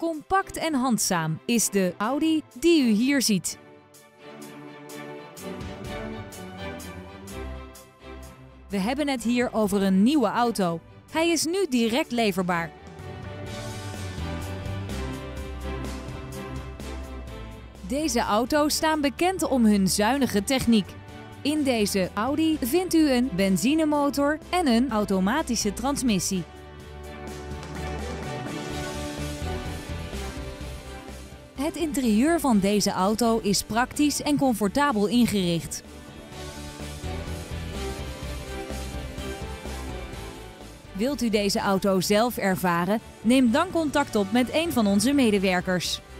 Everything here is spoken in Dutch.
Compact en handzaam is de Audi die u hier ziet. We hebben het hier over een nieuwe auto. Hij is nu direct leverbaar. Deze auto's staan bekend om hun zuinige techniek. In deze Audi vindt u een benzinemotor en een automatische transmissie. Het interieur van deze auto is praktisch en comfortabel ingericht. Wilt u deze auto zelf ervaren? Neem dan contact op met een van onze medewerkers.